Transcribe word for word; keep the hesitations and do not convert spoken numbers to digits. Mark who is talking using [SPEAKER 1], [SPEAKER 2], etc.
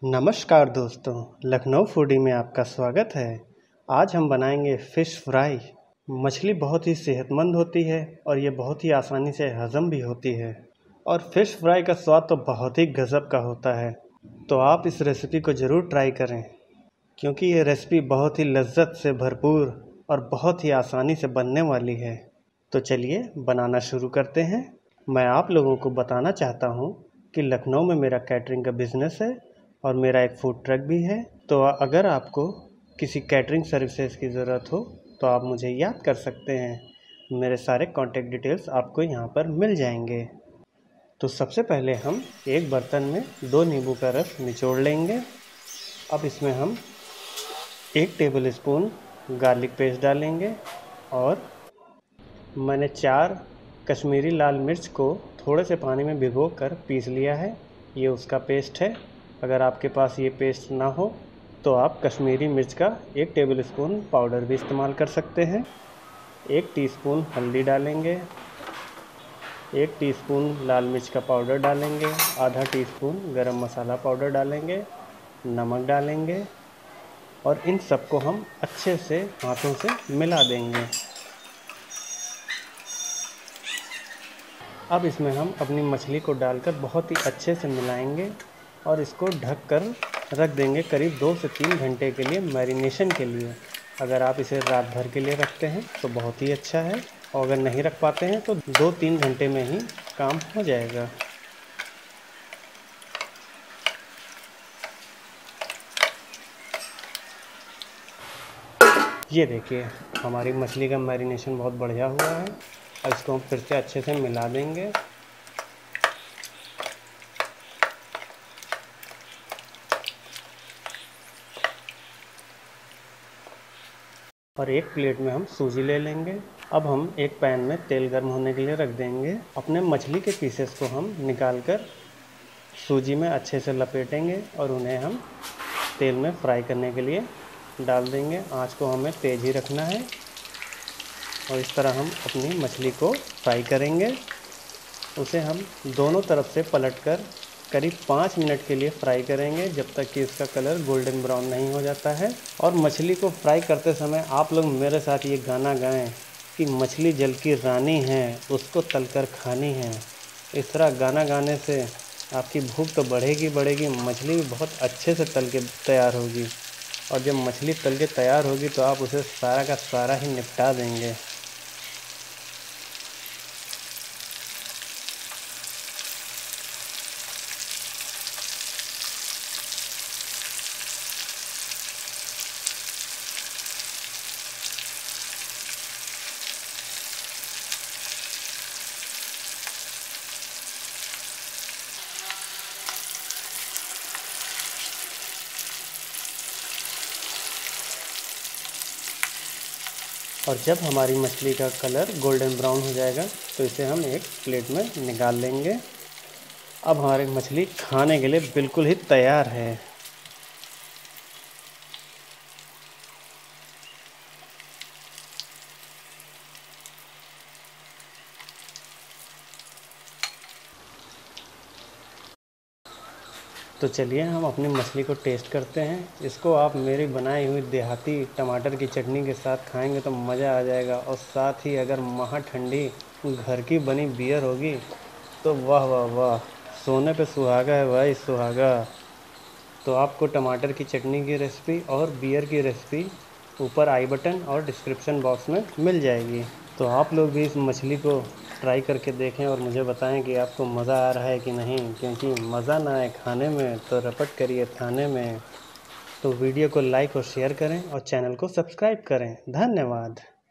[SPEAKER 1] नमस्कार दोस्तों, लखनऊ फूडी में आपका स्वागत है। आज हम बनाएंगे फ़िश फ्राई। मछली बहुत ही सेहतमंद होती है और ये बहुत ही आसानी से हज़म भी होती है और फ़िश फ्राई का स्वाद तो बहुत ही गज़ब का होता है। तो आप इस रेसिपी को ज़रूर ट्राई करें क्योंकि ये रेसिपी बहुत ही लज्जत से भरपूर और बहुत ही आसानी से बनने वाली है। तो चलिए बनाना शुरू करते हैं। मैं आप लोगों को बताना चाहता हूँ कि लखनऊ में मेरा कैटरिंग का बिज़नेस है और मेरा एक फूड ट्रक भी है। तो अगर आपको किसी कैटरिंग सर्विसेज की ज़रूरत हो तो आप मुझे याद कर सकते हैं। मेरे सारे कॉन्टैक्ट डिटेल्स आपको यहाँ पर मिल जाएंगे। तो सबसे पहले हम एक बर्तन में दो नींबू का रस निचोड़ लेंगे। अब इसमें हम एक टेबल स्पून गार्लिक पेस्ट डालेंगे और मैंने चार कश्मीरी लाल मिर्च को थोड़े से पानी में भिगो कर पीस लिया है। ये उसका पेस्ट है। अगर आपके पास ये पेस्ट ना हो तो आप कश्मीरी मिर्च का एक टेबलस्पून पाउडर भी इस्तेमाल कर सकते हैं। एक टीस्पून हल्दी डालेंगे, एक टीस्पून लाल मिर्च का पाउडर डालेंगे, आधा टीस्पून गरम मसाला पाउडर डालेंगे, नमक डालेंगे और इन सबको हम अच्छे से हाथों से मिला देंगे। अब इसमें हम अपनी मछली को डालकर बहुत ही अच्छे से मिलाएंगे और इसको ढक कर रख देंगे करीब दो से तीन घंटे के लिए मैरिनेशन के लिए। अगर आप इसे रात भर के लिए रखते हैं तो बहुत ही अच्छा है और अगर नहीं रख पाते हैं तो दो तीन घंटे में ही काम हो जाएगा। ये देखिए हमारी मछली का मैरिनेशन बहुत बढ़िया हुआ है। अब इसको हम फिर से अच्छे से मिला देंगे। और एक प्लेट में हम सूजी ले लेंगे। अब हम एक पैन में तेल गर्म होने के लिए रख देंगे। अपने मछली के पीसेस को हम निकालकर सूजी में अच्छे से लपेटेंगे और उन्हें हम तेल में फ्राई करने के लिए डाल देंगे। आंच को हमें तेज़ ही रखना है और इस तरह हम अपनी मछली को फ्राई करेंगे। उसे हम दोनों तरफ से पलटकर करीब पाँच मिनट के लिए फ्राई करेंगे जब तक कि इसका कलर गोल्डन ब्राउन नहीं हो जाता है। और मछली को फ्राई करते समय आप लोग मेरे साथ ये गाना गाएं कि मछली जल की रानी है, उसको तलकर खानी है। इस तरह गाना गाने से आपकी भूख तो बढ़ेगी बढ़ेगी, मछली भी बहुत अच्छे से तल के तैयार होगी और जब मछली तल के तैयार होगी तो आप उसे सारा का सारा ही निपटा देंगे। और जब हमारी मछली का कलर गोल्डन ब्राउन हो जाएगा तो इसे हम एक प्लेट में निकाल लेंगे। अब हमारी मछली खाने के लिए बिल्कुल ही तैयार है। तो चलिए हम अपनी मछली को टेस्ट करते हैं। इसको आप मेरी बनाई हुई देहाती टमाटर की चटनी के साथ खाएंगे तो मज़ा आ जाएगा और साथ ही अगर महा ठंडी घर की बनी बियर होगी तो वाह वाह वाह, सोने पे सुहागा है भाई, सुहागा। तो आपको टमाटर की चटनी की रेसिपी और बियर की रेसिपी ऊपर आई बटन और डिस्क्रिप्शन बॉक्स में मिल जाएगी। तो आप लोग भी इस मछली को ट्राई करके देखें और मुझे बताएं कि आपको मज़ा आ रहा है कि नहीं, क्योंकि मज़ा ना आए खाने में तो रपट करिए थाने में। तो वीडियो को लाइक और शेयर करें और चैनल को सब्सक्राइब करें। धन्यवाद।